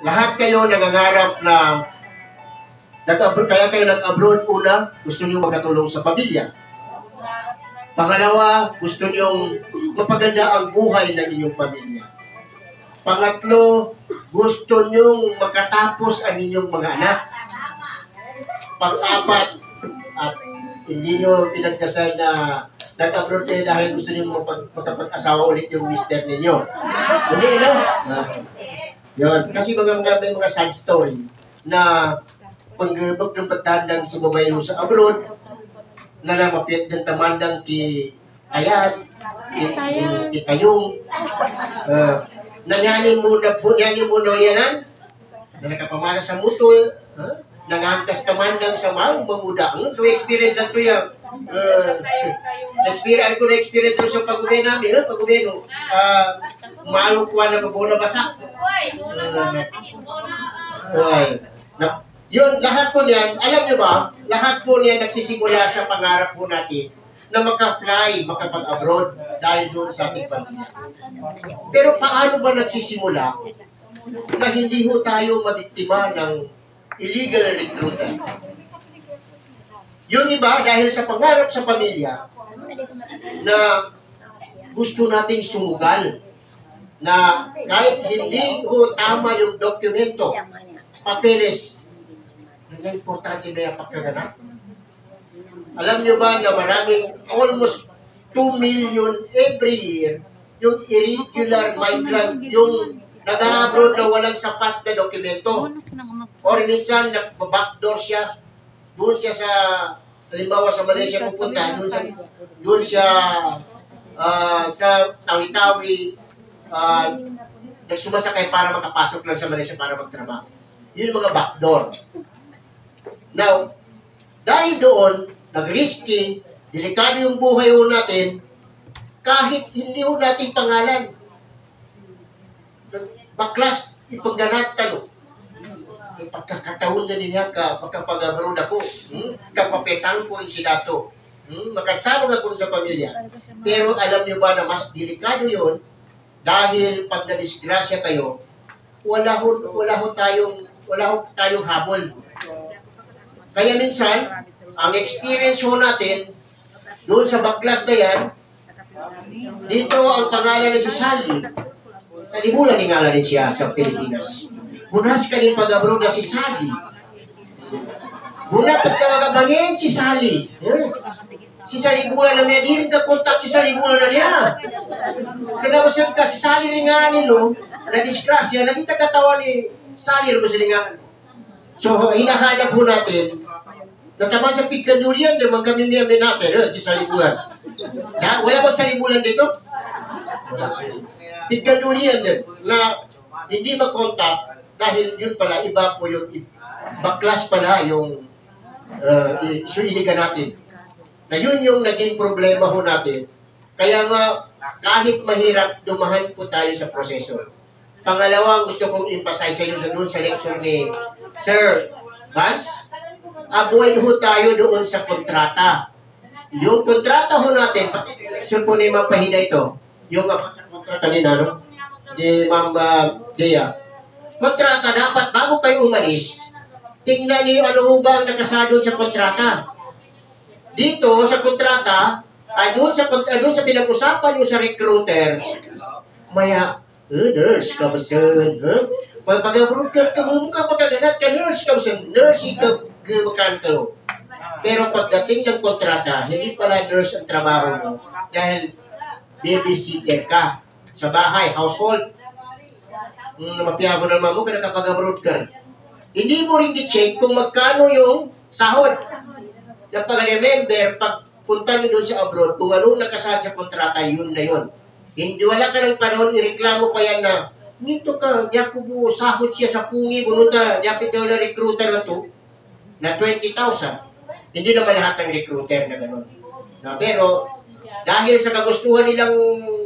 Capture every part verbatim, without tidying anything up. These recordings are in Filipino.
Lahat kayo nangangarap na nag-abroad, kaya kayo nag-abroad. Una, gusto niyo makatulong sa pamilya. Pangalawa, gusto niyong mapaganda ang buhay ng inyong pamilya. Pangatlo, gusto niyong makatapos ang inyong mga anak. Pang-apat, at hindi niyo pinagdasal na nag-abroad kayo dahil gusto niyo makapag-asawa ulit yung mister ninyo. Hindi, no? Ah, yun. Kasi mga, mga, may mga side story na pag-abog ng patandang sa babayo sa abroad, na namapit ng tamandang ki ayan, ki, ki tayong, uh, nanyanin mo na po, nanyanin mo na yanan, na nakapamana sa mutol, huh? Nangangkas tamandang sa mahal, mamuda. Ito experience na ito yan. Uh, experience ko na experience ko sa pag-uwi namin, huh? Pag-uwi no. Uh, Malo ko na babona basa. Uh, uh, na, yun, lahat po niyan, alam niyo ba, lahat po niyan nagsisimula sa pangarap po natin na maka-fly, makapag-abroad dahil doon sa ating pamilya. Pero paano ba nagsisimula na hindi ho tayo mabiktima ng illegal recruiter? Yung iba, dahil sa pangarap sa pamilya, na gusto nating sumugal, na kahit hindi ho tama yung dokumento, papeles, na importante na yung pagkaganap. Alam nyo ba na maraming, almost two million every year, yung irregular migrant, yung nag-abroad na walang sapat na dokumento. Or minsan, nag-backdoor siya. Doon siya sa, halimbawa sa Malaysia pupunta, doon siya, doon siya uh, sa Tawi-Tawi, uh, nagsumasakay para makapasok lang sa Malaysia para magtrabaho. Yun yung mga backdoor. Now, dahil doon, nag-risky, delikado yung buhay ho natin, kahit hindi ho natin pangalan. Baklas, ipagganat ka, no? May pagkakataon na niya ka, pagkapag-abroad ako, hmm? Kapapetang ko rin si Dato. Hmm? Makatawag ako sa pamilya. Pero alam niyo ba na mas delikado yun, dahil pag nadisgrasya kayo, wala ho, wala ho tayong, wala ho tayong habol. Kaya minsan, ang experience ho natin, doon sa baklas na yan, dito ang pangalan ni si Sally. Sa libulan ni ngalan siya sa Pilipinas. Bunas ka rin pag-abroad na si Sally. Buna pagkawagabangin si Sally. Eh? Si Sally bulan na niya, di rin ka-contact si Sally bulan na niya. Kanawasan ka si Sally rin nga nilo, na-disgrasya, nagita katawa ni Sally rin mo sila nga. So, hinahayag po natin, nataman sa pigkandulian, naman kami niya may natin, eh, si Salibulan. Na, wala bang Salibulan dito? Wala. Pigkandulian din, na hindi mag-contact, dahil yun pala, iba po yung, baklas pala yung uh, iniga natin. Na yun yung naging problema ho natin. Kaya nga, kahit mahirap, dumahan po tayo sa proseso. Pangalawa, gusto kong emphasize sa inyo doon sa lecture ni Sir Vance, avoid ho tayo doon sa kontrata. Yung kontrata ho natin, sure po ni Ma'am Pahida ito, yung kontrata kanina, no? Di Ma'am uh, Dea. Kontrata dapat, bago kayo umalis, tingnan niyo ano ho ba ang nakasado sa kontrata. Dito, sa kontrata, ay doon sa, ay doon sa pinag-usapan nyo sa recruiter, maya, eh, nurse, kabasan, ha? Pag pag-abroad ka, kamumukha pagkaganat ka, nurse, kabasan, nurse, ka, makan ka. Pero pagdating ng kontrata, hindi pala nurse ang trabaho mo dahil babysitter ka sa bahay, household. Mm, mapiyago naman mo kaya kapag abroad ka. Hindi mo rin di-check kung magkano yung sahod. Na pag-remember, pag punta nyo doon sa abroad, kung ano nakasad sa kontrata, yun na yun. Hindi wala ka ng panahon, ireklamo pa yan na, nito ka, yapo mo, sahod siya sa pungi, bununta, yapit daw na recruiter na to, na twenty thousand. Hindi naman lahat ng recruiter na gano'n. Na, pero, dahil sa kagustuhan nilang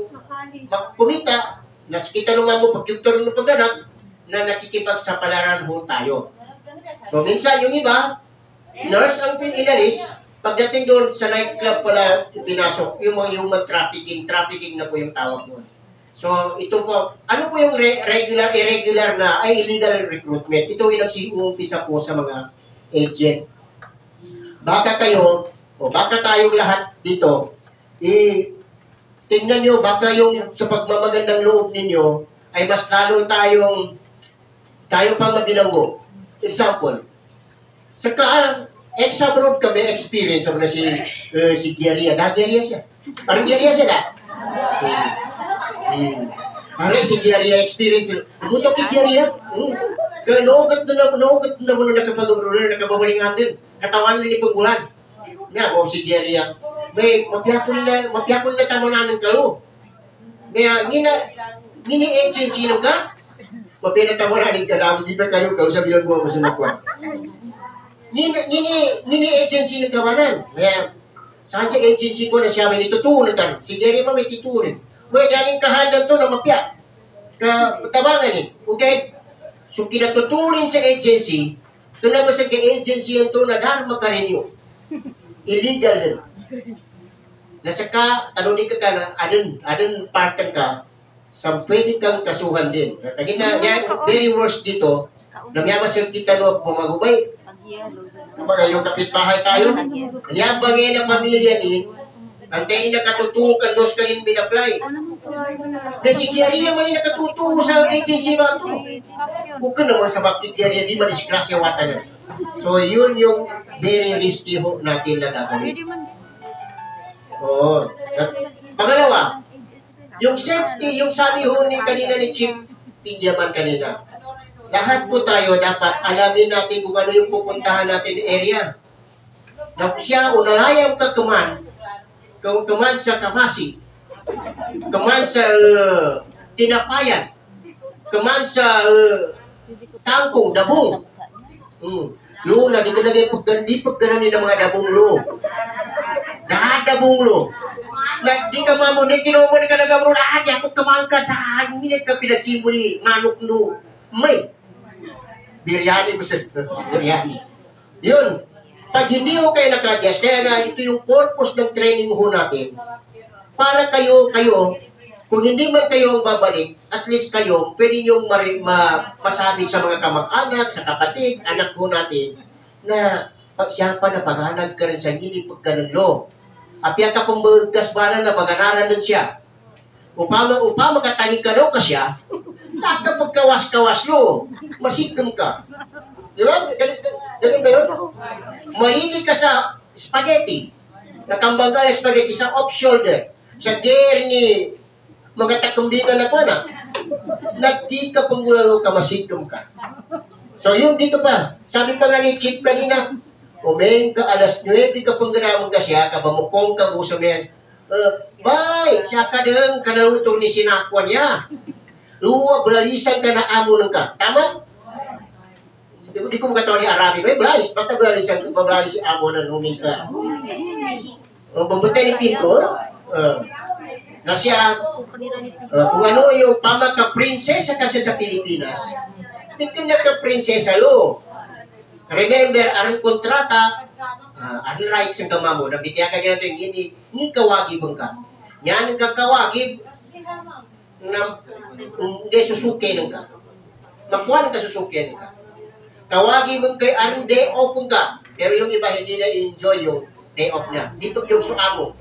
kumita, naskita naman mo pag-juktor ng pagganat, na nakikipagsapalaran ho tayo. So, minsan yung iba, nurse ang inalis, pagdating doon sa nightclub pala, pinasok, yung mga human trafficking, trafficking na po yung tawag doon. So, ito po, ano po yung re regular, irregular na, ay illegal recruitment? Ito yung nagsiumpisa po sa mga agent. Baka kayo, o baka tayong lahat dito, i tingnan nyo, baka yung sa pagmamagandang loob ninyo, ay mas lalo tayong, tayo pang maginanggo. Example, sa ka, ex-abroad kami, experience ako na si, uh, si Geria. Na, Geria siya. Parang Geria siya na. Hmm. Hmm. Parang si Geria experience. Mutok kay Geria. Hmm. Kaya naugat na na, naugat na mo na nakapag-abroad na nakababalingan din. Katawan na ni Panggulan. Nga, o si Geria. May mapiyakon na, mapiyakon na tamo namin kayo. Kaya, ngina, ngini agency nung ka, mapinatamo namin ka namin, di ba kayo, kayo sabihan mo ako sa nakuha. Ngini, ngini, ngini agency ng kawanan. Kaya, saan sa agency ko na siya may nitutunan ka? Si Geria pa may titunan. May galing kahandan to na mapya. Katabangan eh. Okay? So, kinatutunin sa agency, ito na ba sa agency yan to na dahil makarenew. Illegal din. Nasa ka, ano di ka ka na, adun, adun partan ka, sa pwede kang kasuhan din. Kaya na, very worst dito, na may masal kita no, pumagubay. Kapag yung kapitbahay tayo, kanya bangin ang pamilya ni, ang tayo nakatutukan dos ka rin min-apply. Kasi Geria man yung nakatutuko sa agency ba ito. Huwag ka naman sa bakit Geria, di madisgrasya watan. So, yun yung very risky ho natin na gagawin. Oo. Pangalawa, yung safety, yung sabi ho ni kanina ni Chief Pindiaman kanina, lahat po tayo dapat alamin natin kung ano yung pupuntahan natin area. Na siya, unahayang kakaman, kung kaman sa Kamasi, kaman sa uh, Tinapayan, kaman sa uh, Tangkong, Dabong. Hmm. Lo, na di ka nagay pagdandi pagdani ng mga dabong lo. Dadabong lo. Na di ka mamunay, kinuman ka nag-abroad, ah, di ako kaman ka, dahan, hindi ka pinagsimuli, manok lo. May. Biryani ko sa biryani. Yun. Pag hindi mo kayo naka-adjust, kaya nga ito yung purpose ng training ho natin. Para kayo, kayo, kung hindi man kayo ang babalik, at least kayo, pwede nyo ma masabi sa mga kamag-anak, sa kapatid, anak ho natin, na pag siya pa na paghanag ka rin sa gili pag ganun lo. Apya ka pong magkasbanan na pag-anaran din siya. Upama, upama katali ka daw ka siya, nakapagkawas-kawas lo, masikam ka. Di ba? Ganun ba yun? Mahilig ka sa spaghetti. Nakambang ka spaghetti sa off-shoulder. Sa gear ni mga takumbingan na ko na. Nagdi ka pang gulalo ka, masigam ka. So yun dito pa. Sabi pa nga ni Chief kanina, umeng ka alas nuwebe ka pang ganamang ka siya, kabamukong ka buso men. Uh, bay, siya ka deng kanalutong ni sinakwan niya. Luwa, balalisan ka na amo ng ka. Tama? Di, di ko magkatawa ni Arabi. May balalis. Basta balalisan ko, babalalis si amo na numing ka. O, pambutay ni Tito, uh, na siya, uh, kung ano yung pamaka-prinsesa kasi sa Pilipinas, di ka nagka-prinsesa lo. Remember, arang kontrata, uh, arang rights ang kamamo, nabitiya ka ganito yung hindi, hindi kawagi bang ka. Yan ang kakawagi, na hindi susuke ng ka. Nakuha ka susuke ng ka. Kawagi bang kay arang day off ka. Pero yung iba hindi na enjoy yung day off niya. Dito yung suamo.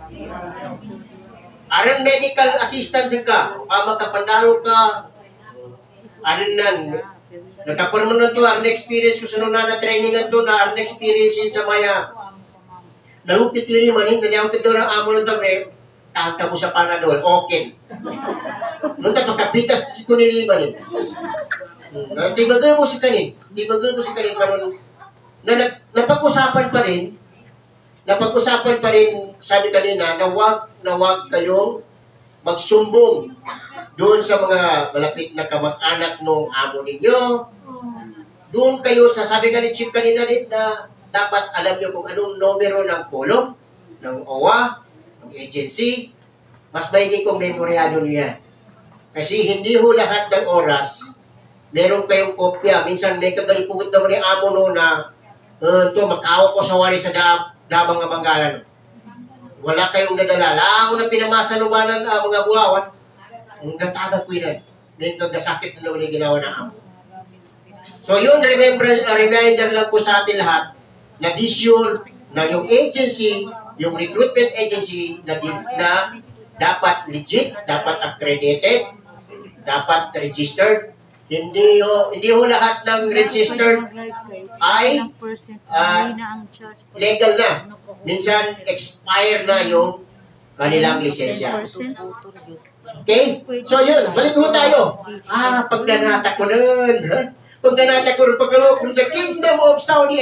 Arang medical assistance ka. Pamakapandaro ka. Arang nan. Nagkaparman na to, arang experience ko sa nung na trainingan to, na arang experience yun sa maya. Nalupit yun yung manin, nanyawag ito ng amo ng dami, tangka mo sa Panadol, okay. Nung tapagkapitas ko niliman yun. Hmm. Di bagay mo si kanin, di bagay mo si kanin, karon na napag-usapan pa rin, napag-usapan pa rin, sabi kanina, na wag, na wag kayong magsumbong doon sa mga malapit na kamag-anak ng amo ninyo. Doon kayo, sa sabi nga ni Chief kanina din, na dapat alam nyo kung anong numero ng polo, ng O W A, ng agency, mas maigi kung memoryado nyo yan. Kasi hindi ho lahat ng oras, meron kayong kopya. Minsan may kagalipugot naman ni amo no na uh, to, makaw ko sa wali sa dab, dabang nga banggalan. Wala kayong nadala. Lang na pinamasa nubanan uh, mga buhawan. Ang gataga ko yun. May gagasakit na naman yung ginawa na amo. So yun, remember, uh, reminder lang po sa atin lahat na be sure na yung agency, yung recruitment agency na, di, na dapat legit, dapat accredited, dapat registered. Hindi ho, hindi ho lahat ng registered ay uh, legal na. Minsan, expire na yung kanilang lisensya. Okay? So yun, balik ho tayo. Ah, pag nanata ko nun, ha? Pag nanata ko nun, pag kung sa Kingdom of Saudi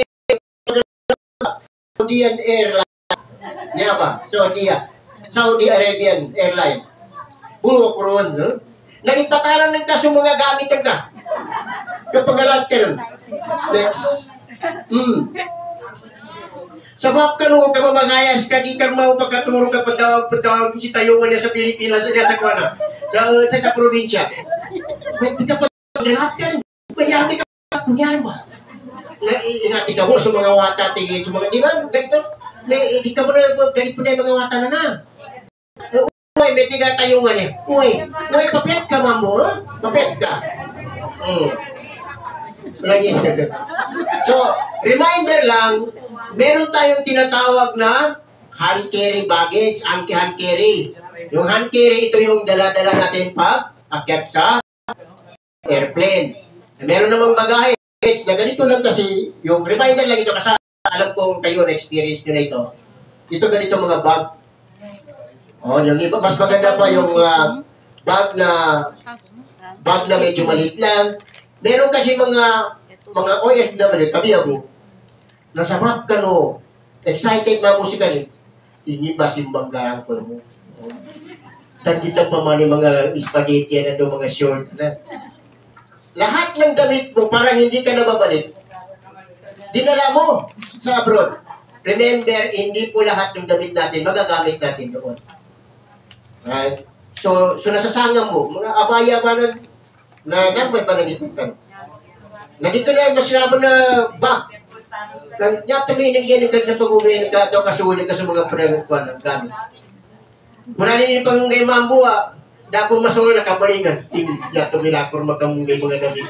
Saudian Airline, niya ba? Saudi, Saudi Arabian Airline. Bulo ko ron, ha? Nagipatalan ng kaso mga gamit ka. Kapag alat ka nun. Next. Hmm. Sabab ka nung ka mamangayas ka, di ka mau pagkaturo ka pagtawag si tayungan niya sa Pilipinas, niya sa Kuana, sa, sa, sa probinsya. Di ka pag-alat ka rin. Mayami ka kunyari mo. Ingati ka mo sa mga wata, tingin sa mga, di ba? Ganito. Di ka mo na, galit mo na yung mga wata na na. Uy, may tiga tayungan niya. Uy, uy, papet ka, mamo, ha? Papet ka. Hmm. Lagi siya. So, reminder lang, meron tayong tinatawag na hand carry baggage, hand carry. Yung hand carry, ito yung dala-dala natin pa, akyat sa airplane. Meron namang bagahe na ganito lang kasi, yung reminder lang ito kasi alam kong kayo na experience nyo na ito. Ito ganito mga bag. Oh, yung iba, mas maganda pa yung uh, bag na bag na medyo maliit lang. Meron kasi mga mga O F W, kami ako, nasa bag ka no, excited na musika ni, hindi ba simbang garang ko mo? Tandita pa man yung mga spaghetti na doon, mga short na. Lahat ng damit mo, parang hindi ka nababalik. Dinala mo sa abroad. Remember, hindi po lahat ng damit natin, magagamit natin doon. Right? So, so nasasangam mo, mga abaya ba na, na naman ba nagitutan? Nandito na mas labon na ba? Kanya tuminig yan ka sa pag-uwi ka ito kasulit ka sa mga pinagkuhan ng gamit. Muna rin yung panggay mambo ah, dako masulo na kamalingan. Tingnan tumilakor makamungay mga damit.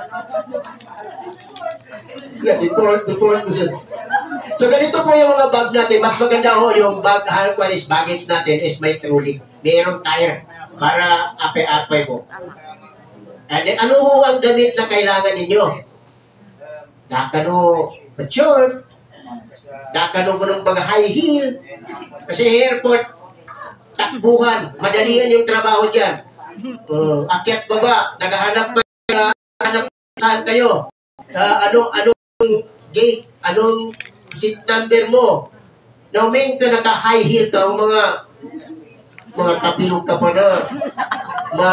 Tutulan ko siya. So ganito po yung mga bag natin. Mas maganda ho yung bag, high-quality baggage natin is may trolley. Mayroong tire para ape-ape mo. And then, ano ho ang damit na kailangan ninyo? Dakano mature, dakano mo ng mga high heel. Kasi airport, takbuhan, madalian yung trabaho dyan. Uh, akyat baba, naghahanap pa, hanap saan kayo? Uh, ano, anong gate, anong seat number mo? Now, may ka naka-high heel ka, mga mga kapilog ka pa na, ma,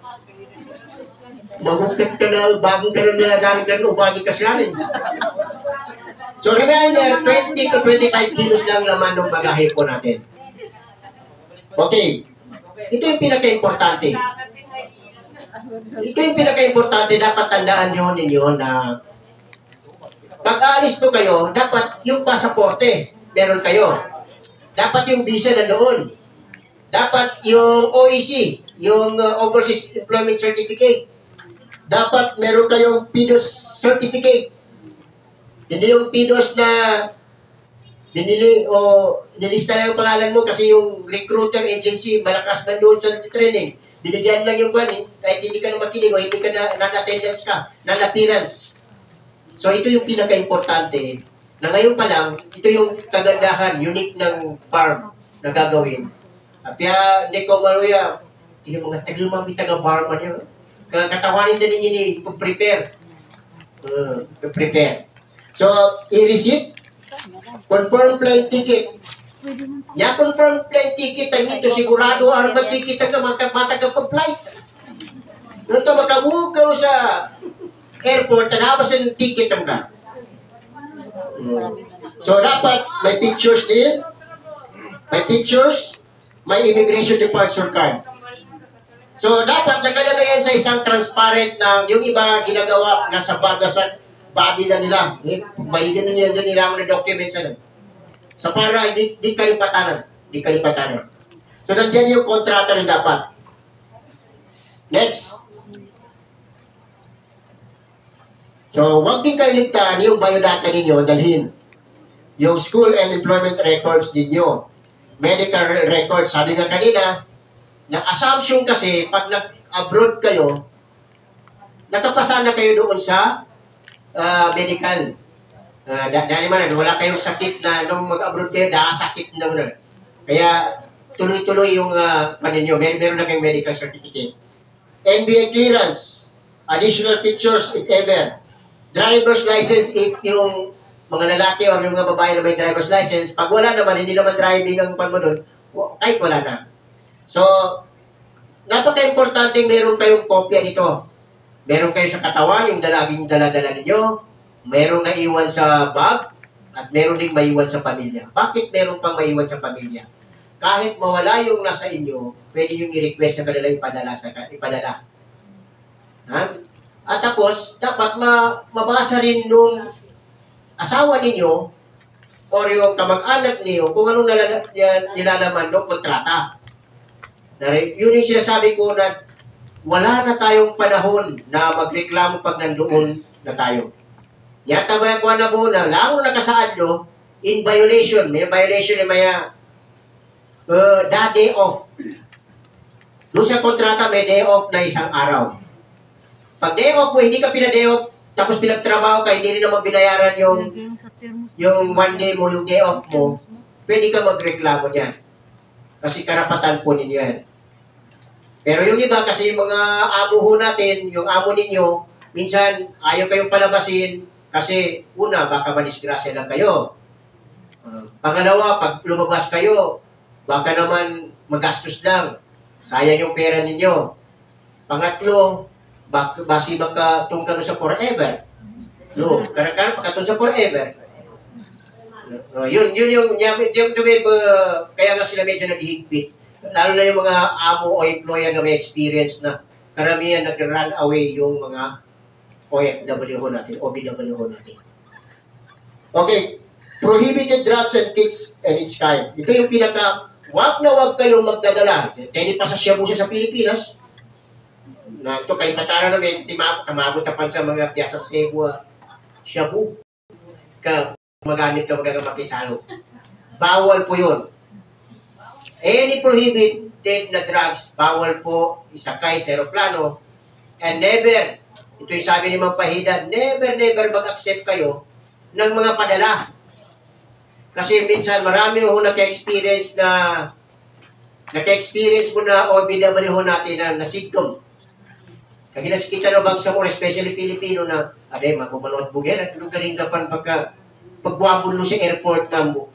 mabukat ka na, bagong ka na nilagamit ka na, o bagong ka siya rin. So, reminder, twenty to twenty-five kilos lang laman ng bagahe po natin. Okay. Ito yung pinaka-importante. Ito yung pinaka-importante, dapat tandaan nyo ninyo na pag-aalis po kayo, dapat yung pasaporte, meron kayo. Dapat yung visa na doon. Dapat yung O E C, yung uh, Overseas Employment Certificate. Dapat meron kayong P D O S certificate. Hindi yung P D O S na binili o nilista lang yung pangalan mo kasi yung recruiter agency malakas na doon sa training. Binigyan lang yung kwan, kahit hindi ka na makinig o hindi ka na non-attendance ka, non-appearance. So ito yung pinaka-importante na ngayon pa lang, ito yung kagandahan, unique ng farm na gagawin. At kaya, hindi ko maluya, hindi mga taglumami taga-barman yun. Katawanin din ninyo ni prepare. Uh, prepare. So, i-receipt, confirm plane ticket. Ya, confirm plane ticket, ang ito sigurado, ano ba ticket ang matag pa flight? Ito, makabukaw sa airport, tanabas ang ticket ang ka. Hmm. So, dapat may pictures din, may pictures, may immigration departure card. So, dapat nakalagay yan sa isang transparent na yung iba ginagawa nasa baga sa body na nila. Eh, baligyan na nila nila ang documents na. So, para di, di kalipatanan. Di kalipatanan. So, nandiyan yung kontrata rin dapat. Next. So, huwag din kayo ligtaan yung biodata ninyo, dalhin. Yung school and employment records ninyo. Medical records. Sabi nga kanina, na assumption kasi, pag nag-abroad kayo, nakapasa na kayo doon sa uh, medical. Uh, dahil man, wala kayong sakit na nung mag-abroad kayo, sakit na na. Kaya, tuloy-tuloy yung uh, paninyo. Mer meron na kayong medical certificate. N B A clearance. Additional pictures if ever. Driver's license if yung mga lalaki o yung mga babae na may driver's license, pag wala naman, hindi naman driving ang pan mo doon, kahit wala na. So, napaka-importante meron kayong kopya nito. Meron kayo sa katawan, yung dalaging dala-dala ninyo, meron na iwan sa bag, at meron ding maiwan sa pamilya. Bakit meron pang maiwan sa pamilya? Kahit mawala yung nasa inyo, pwede nyo i-request sa kanila ipadala. Sa, ipadala. Ha? At tapos, dapat ma mabasa rin nung asawa ninyo o yung kamag-anak niyo kung anong nilalaman ng kontrata. Yun yung sinasabi ko na wala na tayong panahon na magreklamo pag nandoon na tayo. Yata ba ko na po na lalo nakasaad nyo, in violation, may violation na may uh, that day off. Doon sa kontrata may day off na isang araw. Pag day off mo, hindi ka pina-day off, tapos pinagtrabaho ka, hindi rin naman binayaran yung yung one day mo, yung day off mo, pwede ka magreklamo niyan. Kasi karapatan po ninyo yan. Pero yung iba, kasi yung mga amo ho natin, yung amo ninyo, minsan ayaw kayong palabasin, kasi una, baka madisgrasya lang kayo. Uh, pangalawa, pag lumabas kayo, baka naman magastos lang. Sayang yung pera ninyo. Pangatlo, bak basi baka tungkol sa forever. No, karang-karang pagkatong sa forever. Uh, yun, yun yung, yung, yung, yung uh, kaya nga sila medyo naghihigpit. Lalo na yung mga amo o employer na may experience na karamihan nag-run away yung mga O F W ho natin, O B W ho natin. Okay, prohibited drugs and kits and its kind. Ito yung pinaka, wag na wag kayong magdadala. Teni pa sa Shabu sa Pilipinas, na ito kalipataran namin, tamagotapan sa mga piyasa sa Cebu, Shabu, ka magamit ka magamakisalo. Bawal po yun. Any prohibited na drugs, bawal po isakay sa aeroplano, and never, ito yung sabi ni Mang Pahida, never, never mag-accept kayo ng mga padala. Kasi minsan marami ho naka-experience na naka-experience mo na O B W ho natin na nasigkom. Kaya nasikita na bang sa more, especially Pilipino na, aday, magumalot buger, at lugaring ka pan pagka, pagwabulo sa airport na mo.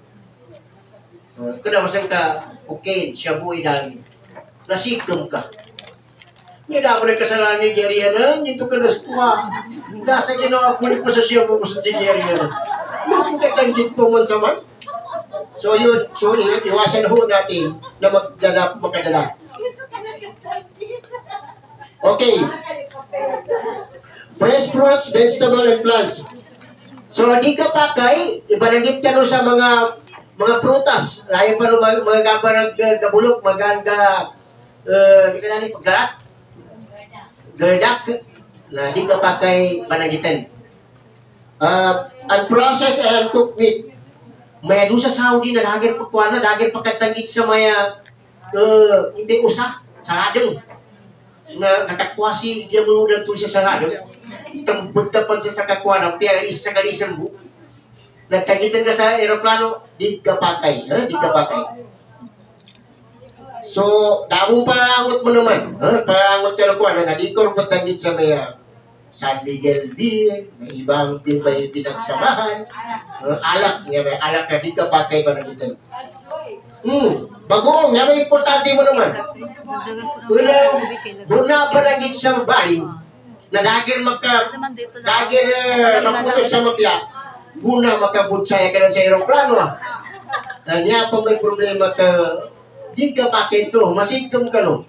Uh, kung namasang ka, okay, siya buhay dahil, nasigkom ka. Hindi na ako nagkasalanan ni Gary Hanan, ito ka naspuha. Nasa ginawa, kulit pa sa siya mo sa si Gary Hanan. Hindi ka tanggit po man sa man. So yun, so iwasan ho natin na magdala, magkadala. Okay. Fresh fruits, vegetable, and plants. So, di ka pa kay, ibanagit ka no sa mga mga prutas. Layo pa no mga, mga gaba nagabulok, maganda, uh, di ka na ni paggarak. Gerdak, na di ka pa kay banagitan. Uh, unprocessed and cooked meat. May doon sa Saudi na dagir pagkuha na, dagir pagkatagit sa maya, uh, hindi usa, saladong. Na natakwa si Jamudan to siya sa radyo. Tambutapan siya sa kakwa ng piyalis sa kalisan mo. Nagkagitan ka sa aeroplano, di ka pakay. Eh? Di ka pakay. So, damong parangot mo naman. Eh? Parangot ka na kuha na nadikor patangit sa maya San Miguel Beer, may ibang pinbay pinagsamahan. Uh, alak, nga may alak ka, di ka pakay pa nagitan. Hmm, bagoong, nga may importante mo naman. Wala, buna pa nagit sa baling, na dagir magka, dagir uh, maputos sa mapya, buna makabutsaya ka lang sa aeroplano. Ah. Na niya pa may problema ka, di ka pakin to, masigtom ka no.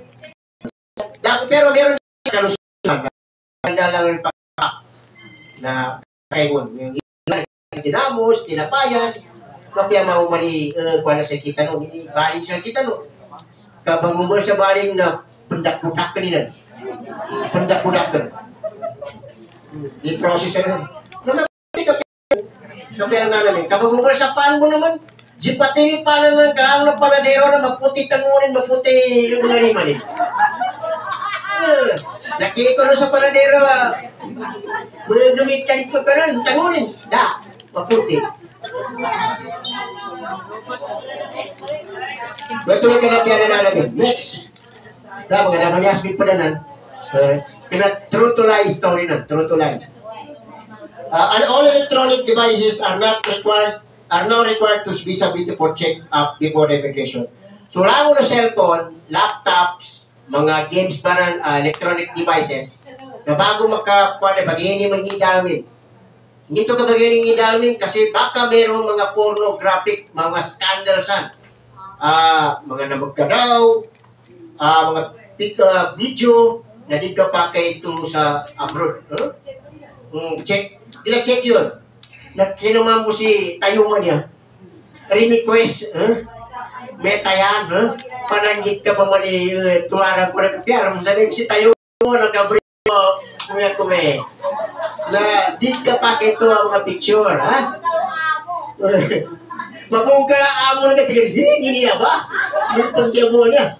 Pero meron ka kalusugan, handa lang yung pagka, na kaingon, yung tinamos, tinapayan, mapya mau mali uh, kuana sa kita no ini baling sa kita no kabang mo sa baling na pendak-budak kanina. Pendak-budak. I-process na. Naman, kapera na namin. Kapag mo sa paan mo naman, jipat ini pa naman, kaang na panadero na maputi tangunin, maputi yung mga lima nila. Uh, Nakiko na sa panadero, uh, mga gamit ka dito ka nun, tangunin. Da, maputi. Betul na kinapira na namin. Next. Da, mga naman yasmi pa na nan. Uh, Kina true to lie story na, true to lie. Uh, and all electronic devices are not required, are now required to be submitted for check up before the immigration. So, lang na cellphone, laptops, mga games ba ng uh, electronic devices, na bago makakuha na bagay mo ngidalmin. Hindi ito ka bagay ngidalmin kasi baka mayroong mga pornographic, mga scandals yan. Uh, mga namagkadaw, uh, mga pick, uh, video, na di ka pa kayo ito sa abroad. Huh? Mm, check. Kila check yun. Na kinuman mo si tayungan niya. Request, huh? Meta yan, huh? Pananggit ka pa man uh, tularang ko na kapiyara mo. Sabi si tayungan mo, nagkabri mo, kumaya kume. Na di ka pa ito ang mga picture, ha? Mabung ka na amo na katigil, hindi niya ba? Yung pagkaya mo niya.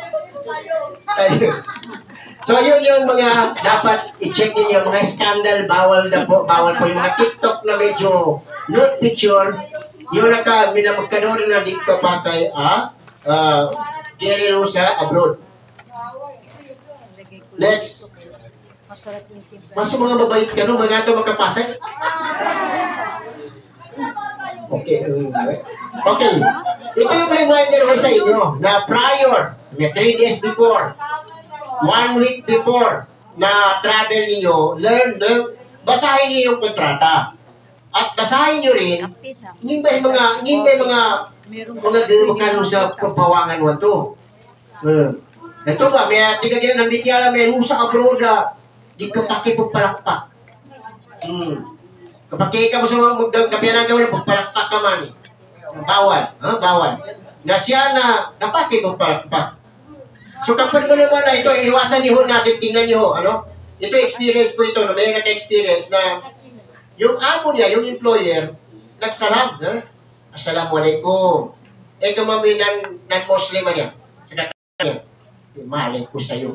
So, yun yung mga dapat i-check niyo, mga scandal, bawal na po, bawal po yung mga TikTok na medyo nude picture, yung naka, minamagkanorin na dito pa kay, ah, uh, kililo sa abroad. Next. Maso mga babait ka, no? Mga ito magkapasay. Okay. Um, okay. Ito yung reminder ko sa inyo na prior, na three days before, one week before na travel niyo, learn, learn, basahin niyo yung kontrata. At basahin niyo rin, ngimbay mga, ngimbay mga, mga gawin sa papawangan mo ito. Uh, ito ba, may tiga gina ng bityala, may rusa ka broda, di ka pakipagpalakpak. Hmm. Kapag ka mo sa mga kapiyanan gawin, pagpalakpak ka man. Eh. Bawal, ha? Bawal. Na siya na napakipagpalakpak. So kapag mo naman na ito, iwasan niyo natin, tingnan niyo, ano? Ito experience ko ito, no? May naka-experience na yung amo niya, yung employer, nagsalam, ha? Assalamualaikum. Eh, kumami ng non-Muslim niya. Sa kakanya niya, malay ko sa'yo.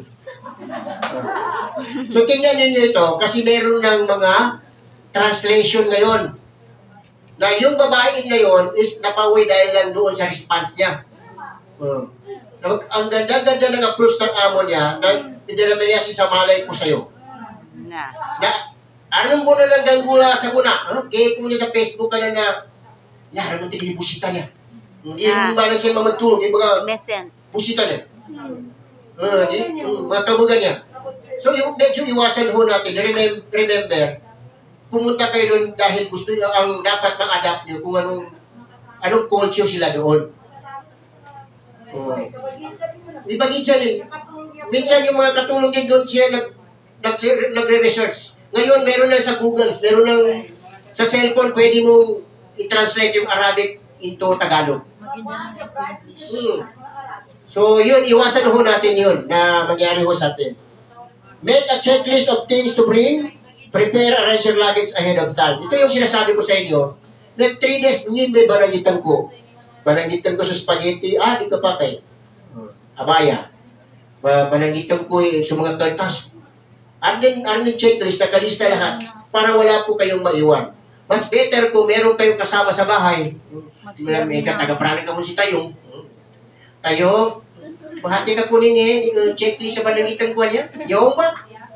So tingnan niyo ito, kasi meron ng mga translation ngayon. Na yung babae ngayon is napauwi dahil lang doon sa response niya. Uh, Ang ganda-ganda ng approach ng amo niya na hindi na may yasi sa malay ko sa'yo. Na. Na, alam mo na lang ganggula sa kuna. Huh? Kaya ko niya sa Facebook ka na na, naran mo tigil busita niya. Hindi mo ba na siya mamatulog, di ba ka busita niya. Uh, di, um, mga kabugan niya. So, yung, medyo iwasan ho natin. Remember, remember, pumunta kayo doon dahil gusto niyo, ang dapat ma-adapt niyo kung anong, anong culture sila doon. Oh. Ibagi dyan eh. Minsan yung mga katulong din doon siya nag, nag, nagre-research. Ngayon, meron na sa Google, meron ng sa cellphone, pwede mong i-translate yung Arabic into Tagalog. Hmm. So, yun, iwasan ho natin yun na mangyari ho sa atin. Make a checklist of things to bring. Prepare, arrange your luggage ahead of time. Ito yung sinasabi ko sa inyo. Na three days, hindi may balangitan ko. Panangitan ko sa spaghetti, ah, di ka pa kay. Abaya. Panangitan ko eh, sa mga kartas. Arden, arden checklist, nakalista lahat. Para wala po kayong maiwan. Mas better kung meron kayong kasama sa bahay. May katagapranan ka mo si Tayong. Tayo, mahati ka po ninyo, eh, checklist sa panangitan ko niya. Yung ba?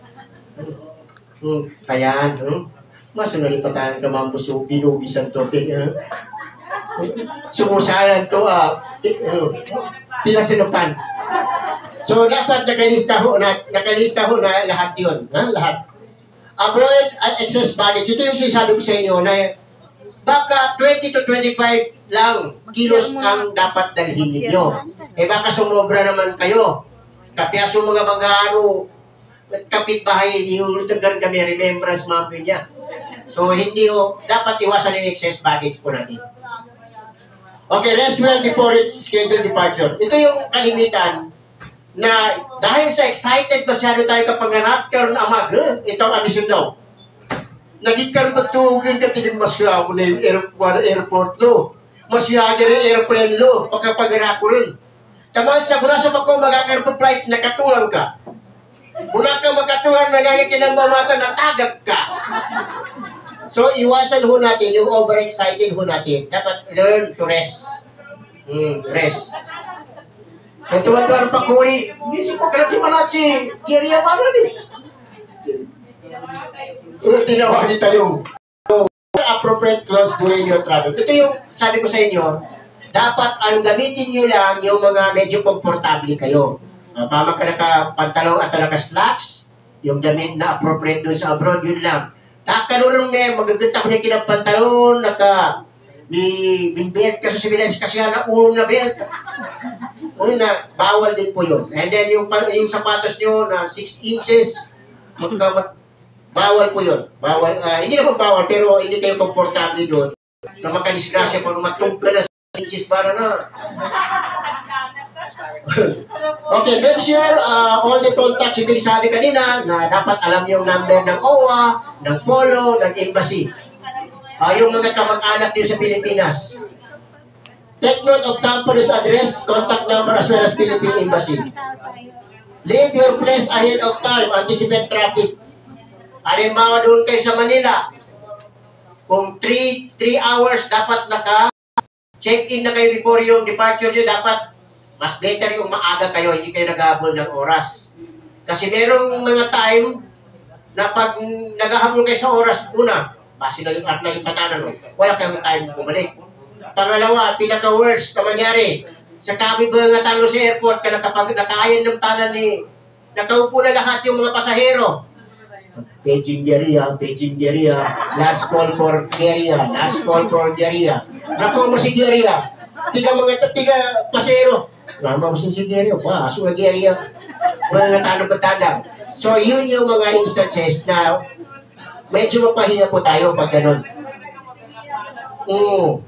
Hmm, kayaan, hmm? Mas nalipatan ka mambuso, binubisan to. Sumusalan to, ah, uh, pinasinupan. So, dapat nakalista ho na, nakalista ho na lahat yun. Ha? Lahat. Avoid uh, excess baggage. Ito yung sinasabi ko sa inyo na baka twenty to twenty-five lang kilos ang dapat dalhin ninyo. Eh baka sumobra naman kayo. Kapyaso mga mga ano, kapitbahay, nihulutan kami remembrance mampin niya. So, hindi ho, dapat iwasan yung excess baggage po natin. Okay, rest well before scheduled departure. Ito yung kalimitan na dahil sa excited masyado tayo kapanganak karon amag, eh, ito ang amisyon daw. Nagikaroon patugin ka tingin masya mo na yung airport, airport lo. Masya ka rin airplane lo, pagkapagara ko rin. Tama sa mula sa bako magkakaroon pa flight, nakatulang ka. Mula ka magkatulang, nangangitin ang mamata, natagag ka. So, iwasan ho natin yung overexcited ho natin. Dapat learn to rest. Hmm, rest. Kung tuwan-tuwan pa kuri, isip ko, grabe man at si Kiriya para rin. Tinawagin tayo. Appropriate clothes during your travel. Ito yung sabi ko sa inyo, dapat ang gamitin nyo lang yung mga medyo komportable kayo. Uh, Pama ka naka-pantalong at naka-slacks, yung damit na appropriate doon sa abroad, yun lang. Nakakarurong na magaganda ko niya kinang-pantalon, naka ni binbelt ka sa sibilas kasi na urong na belt. Ano na, bawal din po yun. And then yung, yung sapatos nyo na six inches, magka, mag, bawal po yun. Bawal, uh, hindi naman bawal, pero hindi kayo komportable doon. Na makadisgrasya pag matug ka na six inches para na. Okay, make sure uh, all the contacts yung sabi kanina na dapat alam yung number ng O W A, ng Polo, ng Embassy. Uh, yung mga kamag-anak din sa Pilipinas. Take note of company's address, contact number as well as Philippine Embassy. Leave your place ahead of time, anticipate traffic. Halimbawa doon kayo sa Manila, kung three hours dapat naka-check-in na kayo before yung departure nyo, dapat mas better yung maaga kayo, hindi kayo naghahabol ng oras. Kasi merong mga time na pag naghahabol kayo sa oras, una, base na nalipatan, no? Wala kayong time bumalik. Pangalawa, pinaka-worst na mangyari, sa kabibangatan mo sa airport, ka nakapag nakayan ng tanan ni, nakaupo na lahat yung mga pasahero. Paging Geria, Paging Geria, last call for Geria, last call for Geria. Naku mo si Geria, tiga mga tiga pasahero. Lama mo si Geria, wah, aso na Geria. Mga tanong-patandang. So, yun yung mga instances na medyo mapahinga po tayo pag ganun. Mm.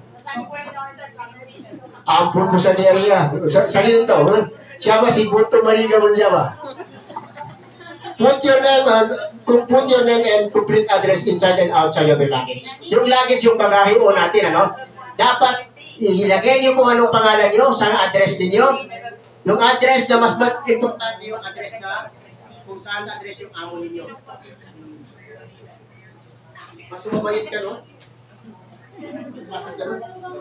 Ampun mo sa Geria. Sa, sa ganun to, huh? Siya ba si Buto Mariga mo siya ba? Put your name and put your name and complete address inside and outside of your luggage. Yung luggage, yung bagahe o natin, ano? Dapat ilagay niyo kung anong pangalan niyo, saan address niyo. Yung address na mas importante yung address na kung saan address yung amo niyo. Mas sumabayit ka, no? Masad ka, no?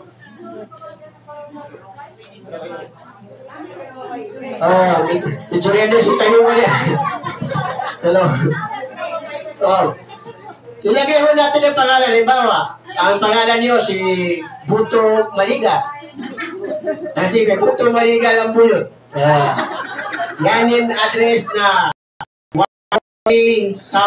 Ah, itsurian si tayo mo niya. Hello. Oh. Ilagay mo natin ang pangalan. Halimbawa, ang pangalan niyo si Buto Maliga. Nanti kay Buto Maliga lang po yun. Uh, yan yung address na Wali sa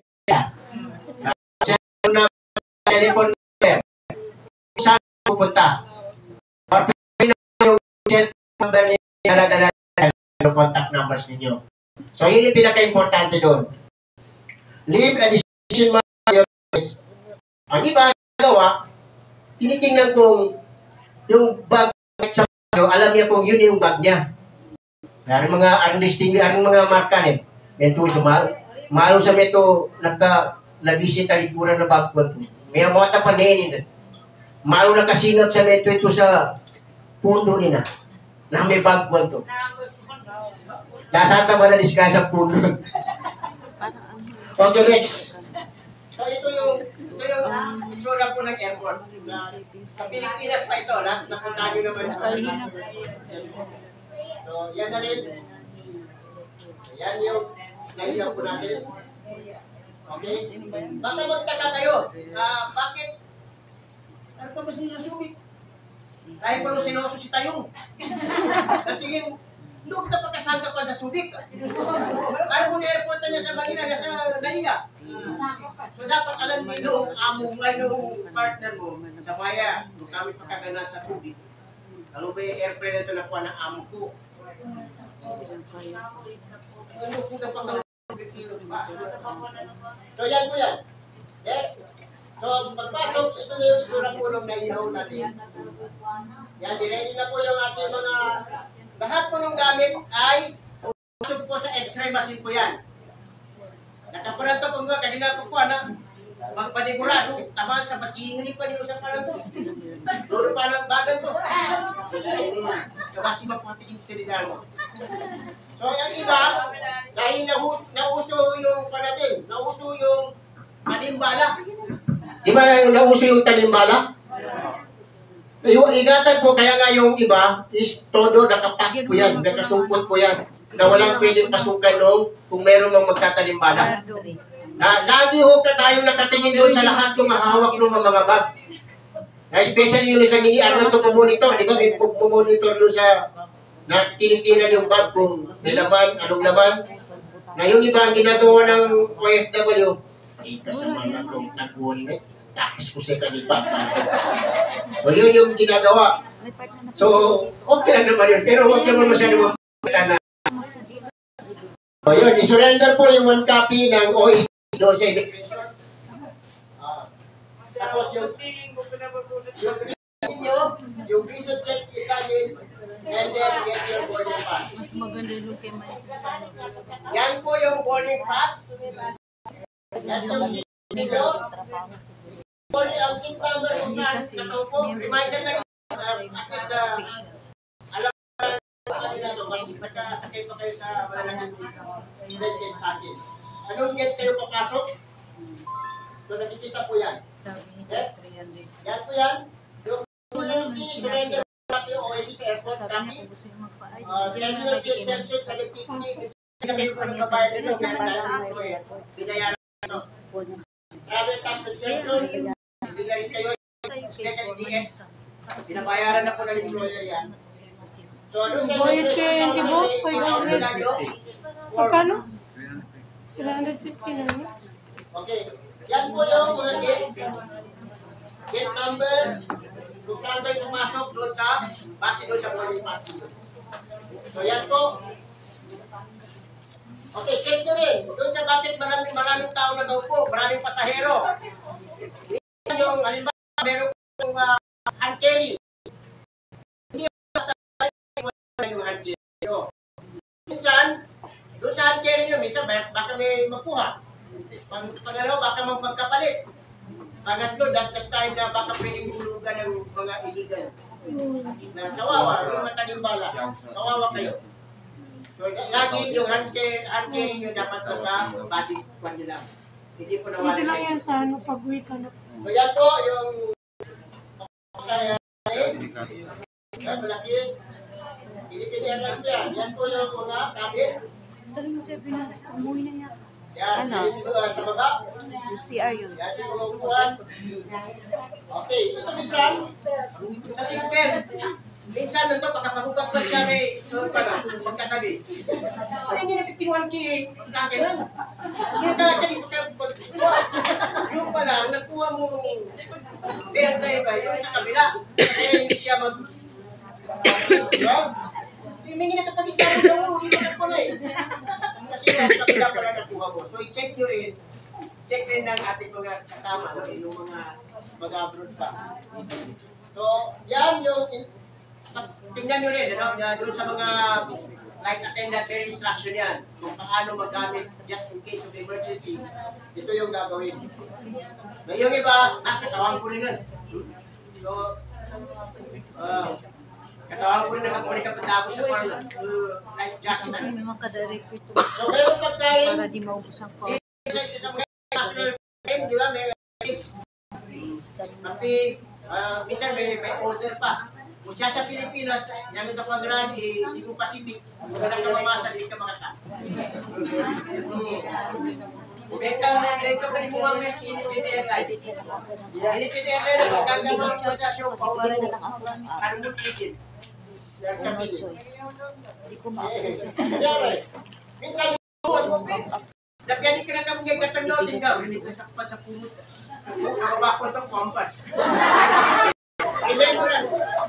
na telephone number. Saan pupunta? Or yung number niya, dala-dala yung contact numbers ninyo. So, yun yung pinaka-importante doon. Leave a decision matters. Ang iba, gawa, tinitingnan kung yung bag sa bag, alam niya kung yun yung bag niya. Ang mga arnisting, ang mga marka niya. Yan to, sumal. Malo sa meto, nagka, nabisit alikuran na bag ko. May mga tapanin. Malo nakasinap sa meto ito sa pundo nila. Na may bag ko ito. Nasaan ka ba na disgrasya puno? Okay, next. So, ito yung, ito yung itsura po ng airport. Na, sa Pilipinas pa ito, na, napunta nyo naman. So, yan na rin. Yan yung nahiyaw po natin. Okay? Baka magtaka kayo. Uh, bakit? Ano pa ba sinusubik? Kahit pa nung sinoso si Tayong. Natingin, doon ka pagkasangka pa sa subik. Parang kung airport na niya sa Manila, nasa Naiya. So dapat alam din nung amo mo, ay nung partner mo, sa Maya, nung kami pagkaganan sa subik. Ano ba yung airplane na ito na kuha ng amo ko? Ano po ka pang so yan po yan. Next. So pagpasok, ito na yung itsura po nung naihaw natin. Yan, ready na po yung ating mga lahat po ng gamit ay po sa x-ray machine po yan. Nakapunan to pang kasi na po po, na magpanigurado, tama sa patsingin pa nito sa palang to. Doon palang bagan to. Kasi magpatigin sa rinal mo. So, yung iba, dahil nauso, nauso yung panatin, nauso yung tanimbala. Di ba nauso yung tanimbala? Yung igatan po, kaya nga yung iba is todo nakapak po yan, nakasumpot po yan, na walang pwedeng pasukan nung kung meron mang magtatanimbala. Na, lagi ho ka tayo nakatingin doon sa lahat ng mahawak ng mga bag. Na especially yung isang ini Arnold to monitor, di ba? May monitor doon sa na tinitingnan yung bag kung may laman, anong laman. Na yung iba ang ginagawa ng O F W, ay kasama na kung nag-worry na, tapos ko sa kanibag. So yun yung ginagawa. So, okay lang naman yun, pero huwag naman masyado wala na. So yun, isurrender po yung one copy ng O E C doon sa immigration. Uh, tapos yung yung nyo, yung visa check, luggage, and then get your boarding pass. Mas maganda yung kay Maisa. Yan po yung boarding pass. Yan yung video. Boarding ang SIM number kung saan nakaupo. Reminder lang uh, at least uh, alam kanila to, mas nagkasakay pa kayo sa malalaging event kayo sa akin. Anong gate kayo papasok? So nakikita po yan. Yes? Yan po yan. Yung community surrender natin yung O E C sa airport kami. ten year exemption sa fifty. Kasi kung nagbabayad nito, meron tayo ito eh. Binayaran ito. Travel tax exemption, hindi na rin kayo, especially D X. Binabayaran na po ng employer yan. So, doon sa immigration counter, may na nyo. Magkano? three hundred fifty na nyo? Okay. Yan po yung mga gate. Gate number. Kung saan kayo pumasok doon sa, base doon sa boarding pass dito. So, yan po. Okay, check nyo rin. Doon sa bakit maraming, maraming tao na daw po, maraming pasahero. Yan yung, halimbawa, meron kong uh, hand carry. Hindi basta yung hand carry. Minsan, doon sa hand carry nyo, minsan baka may makuha. Pang, pangalawa, baka mag magkapalit. Pangatlo, dagtas time na baka pwedeng hulugan ng mga illegal. Na kawawa, yung matanimbala. Kawawa kayo. So, lagi yung hand carry, hand carry nyo dapat na sa body kwan nyo lang. Hindi po nawala. Dito lang yan sa ano, pag-uwi ka na. So, yan po yung saya yan, malaki. Philippine Airlines yan. Yan po yung mga cabin. Saan mo tayo pinag umuwi na niya? Yan, Ano? yung uh, sa baba. C R yun. Yan yung mga upuan. Okay, ito minsan, kasi pen. Minsan nito, pagkasabubak lang siya may doon pa na, pagkatabi. Ay, hindi natin kinuhan king kakinan. Hindi na talaga hindi pagkagusto. Yung pa lang, nagkuha mo bear na iba, yung sa kabila. Kaya hindi siya mag... Diba? Hindi na kapag isa mo lang, hindi na po na eh. Kasi yung kabila pala nakuha mo. So, i-check nyo rin. Check rin ng ating mga kasama, no? Yung mga mag-abroad pa. So, yan yung... Tingnan nyo rin, ano, doon sa mga flight attendant, may instruction yan kung paano magamit just in case of emergency. Ito yung gagawin. Na yung iba, ah, katawan ko rin nun. So, uh, katawan ko rin na kapag kapatapos sa parang uh, life jacket. May mga kadirect ito. So, meron pagkain, Para di maubos ang pa. sa mga national game, di ba, may tapi, uh, minsan may, may order pa. Kung siya sa Pilipinas, yan ito pang run, eh, Cebu Pacific, kung ka nagkamamasa, di ka makata. Hmm. Ito, ito ka rin mo mga Philippine Airlines. Philippine Airlines, magkagamang ko sa show, paulo mo, karmut kitchen. Yan kapili. Di ko maubos. Kanyari, minsan yung Napyan ka na kami ng katang tinggal, hindi ka sakpat sa pumot. Nakabakon itong kompas. Remembrance.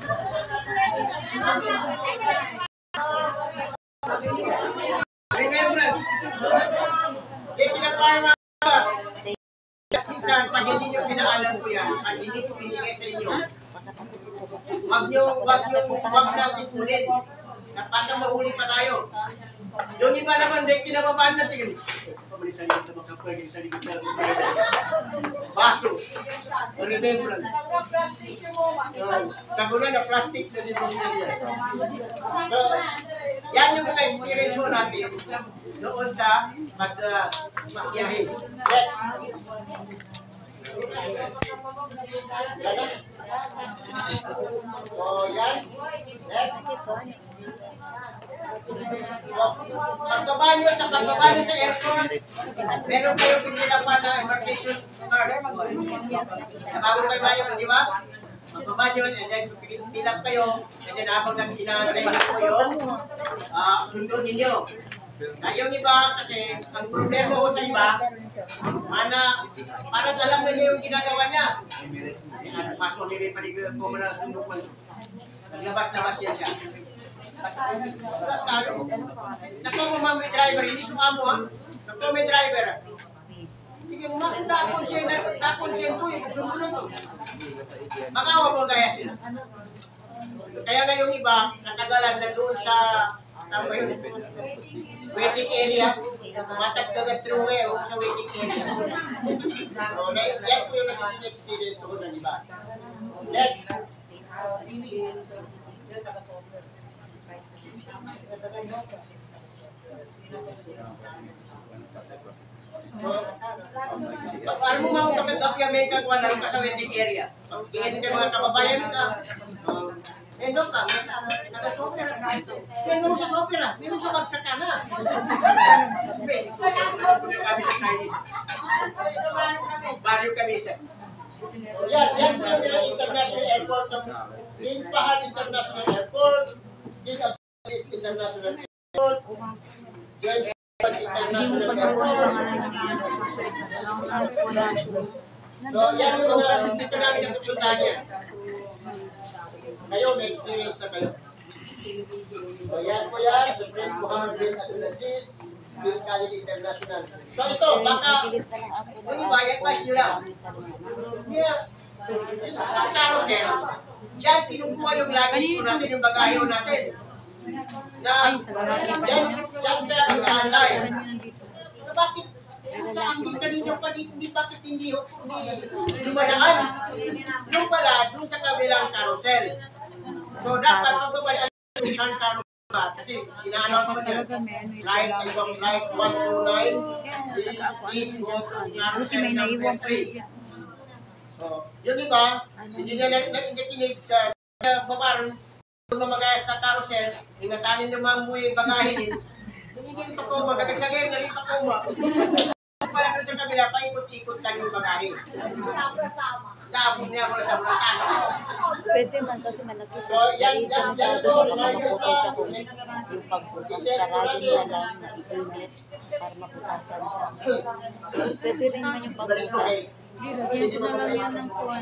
Remembrance. Kaya kinakawa nga ba? Minsan, pag hindi nyo pinaalam ko yan, pag hindi ko binigay sa inyo, wag nyo, wag nyo, wag natin kunin. Napaka mahuli pa tayo. Yung iba naman, dahil kinababaan natin. Pamalisan yung tabakapal, yung sa likod na. Baso. Remembrance. Sa gula na plastic na din niya. So, yan yung mga experience mo natin noon sa mag-makiyahin. Yes. So, yan. Next. Pagbaba nyo sa pagbaba nyo sa airport, meron kayong pinilapan na embarkation card. Bago kayo ba yun, di ba? Pagbaba nyo, and then pilap kayo, and then habang nag-inaantay nyo po yung uh, sundo ninyo. Na yung iba, kasi ang problema ko sa iba, mana, parang alam na niya yung ginagawa niya. Ano, paso nila pa rin po mo na sundo ko. Naglabas-labas yan siya. Naku mo mga may driver, hindi sumamo ha. Naku may driver. Hindi mo masudakon siya na dakon siya ito eh. Sundo na ito. Mangawa mo gaya sila. Kaya nga yung iba, natagalan na doon sa saan ba yun? Waiting area. Matagdagat through ngayon sa waiting area. So, yan po yung nagiging experience ko ng iba. Next. So, paano mo mga kapag-apya may kagwa na rin pa sa waiting area? Pag-tingin ka mga kababayan ka, Endo ka, nag-sopera. Meron sa sopera, meron sa magsakana. Meron kami sa Chinese. Barrio kami sa. Yan, yan po yung international airport. King Fahad International Airport, King Abdulaziz International Airport, James International Airport. So, yan yung mga dito namin napupuntahan niya. Kayo, may experience na kayo. So, yan po yan, sa Prince Muhammad bin Abdulaziz, King Khalid International. So, ito, baka, yung iba, i-advise nyo lang. Yeah. Yung carousel, dyan, pinukuha yung luggage ko natin, yung bagayo natin. Na, dyan, dyan kaya kung saan tayo. Bakit sa aking kanina pa dito, hindi bakit hindi, hindi dumadaan? Yung pala, dun sa kabilang carousel. So, dapat pag babalik yung saan carousel ba? Kasi ina-announce mo niya, flight, ibang flight one two nine, please go to carousel number three. So, yung iba, hindi niya nakikinig sa babaron, kung mamagaya sa carousel, ingatanin ng mga muwi bagahin, hindi rin pa kuma, kagagsagay na rin pa kuma. Pala doon sa kabila, paikot-ikot lang yung bagahin. Tapos niya ako sa mga tanong. Pwede man kasi malaki siya. So, yan, yan, yan ito. Makapukas ako. Yung pagputas, karagin na lang na iinit para maputasan siya. Pwede rin man yung pagputas. Lagyan ko na lang yan ng kuwan.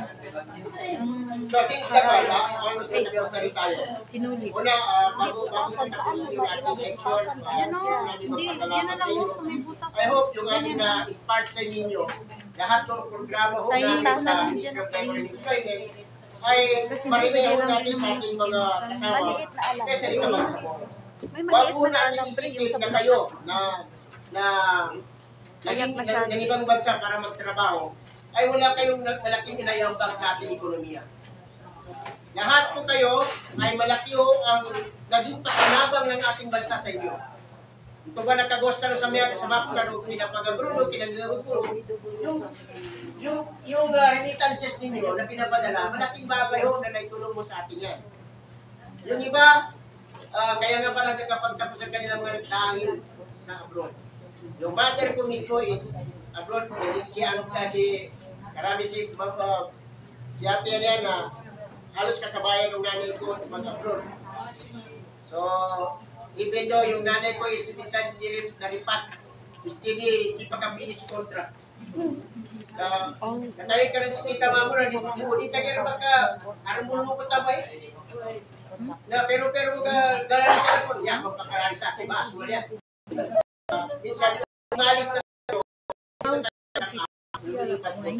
So, since the call, almost tapos na rin tayo. Sinulit. Una, bago bago tapos yung ating lecture, Yan o, hindi, yan na lang o, may butas. I hope yung ating na-impart sa ninyo, lahat ng programa ho Tayo namin na sa lang Ministry dyan. of Labor and Employment ay marinig ho natin sa ating mga kasama, Maliit na alam. especially kapag sa mga. May Huwag maliit ho na natin alam pre, yung isipin sa na kayo na na Kaya naging pa siya- ng, ng ibang bansa para magtrabaho ay wala kayong nag- malaking inayambag sa ating ekonomiya. Lahat po kayo ay malaki ho ang naging pakinabang ng ating bansa sa inyo. Ito ba nakagosta na sa mga sa bakulan o pinapagabruno, pinagabruno, yung yung yung uh, remittances ninyo na pinapadala, malaking bagay ho na naitulong mo sa atin yan. Yung iba, uh, kaya nga pala nakapagtapos ang kanilang mga dahil sa abroad. Yung mother ko mismo is abroad, si ano kasi karami si uh, si ate yan na halos kasabayan ng nanay ko mag-abroad. So, even though yung nanay ko is minsan hindi rin naripat, steady, hindi pa kami si kontra. Uh, Natawid ka rin sa kita mo na, di mo di tagay baka aramon mo ko tamay. Na pero pero mga galang sa ako, yan, magpakarali sa akin, maaswal yan. Uh, minsan, umalis na ito.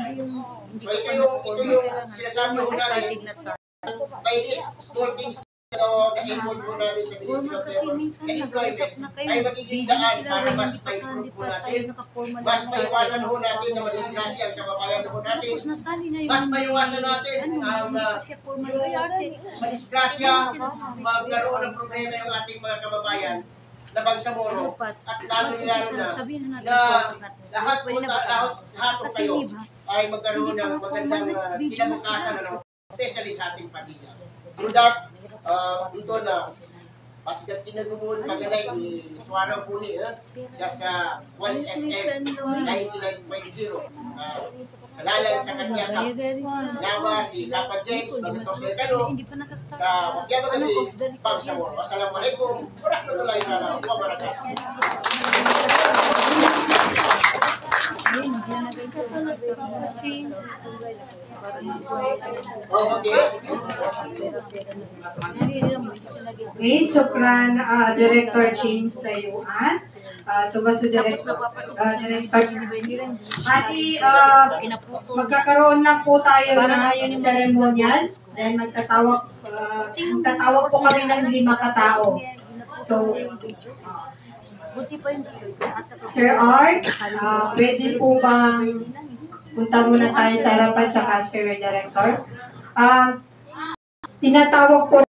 So ito yung, ito yung sinasabi ko namin, by this small things So, na-input po namin sa Ministry Formal of kasi Labor minsan and nag-usap Employment na kayo. ay magiging Bigyan daan sila para rin, mas hindi pa ma-improve hindi po pa tayo natin. naka-formal. Mas na maiwasan natin. ho natin na madisgrasya ang kababayan ho natin. Tapos nasali na yung Mas maiwasan natin ano, ang hindi uh, pa siya formal yung started. madisgrasya, magkaroon ng problema yung ating mga kababayan na Bangsamoro Dapat, at lalo lalo na sabihin na natin na kausap natin. lahat po Pwede na ba ta- lahat, lahat po Kasi kayo di ba, ay magkaroon hindi pa ng nga magandang formal uh, na video na kinabukasan sila. ano, especially sa ating pamilya. Through that, uh, ito na pasigat kinagubuhan paganay ni Suaraw po ni eh, just sa West F M ninety-nine point zero. Uh, sa lalang sa kanya ka. Gaya-gaya rin sila. Nama si Papa James, Hindi Magatok masama Sercano, sila, hindi pa nakastart. sa Magyaba Ano, Gabi, off the record Bangsamoro. Wassalamualaikum warahmatullahi wabarakatuh. Ayun, hindi na naging Oh, okay. Okay, Sopran uh, Director James Layuan, uh, Tubaso Direct, uh, Director. Ati, uh, magkakaroon na po tayo ng ceremonial, then magtatawag, uh, magtatawag po kami ng lima katao. So, uh, Buti pa yung Sir Art, uh, pwede po bang punta muna tayo sa harapan, tsaka Sir Director. Uh, tinatawag po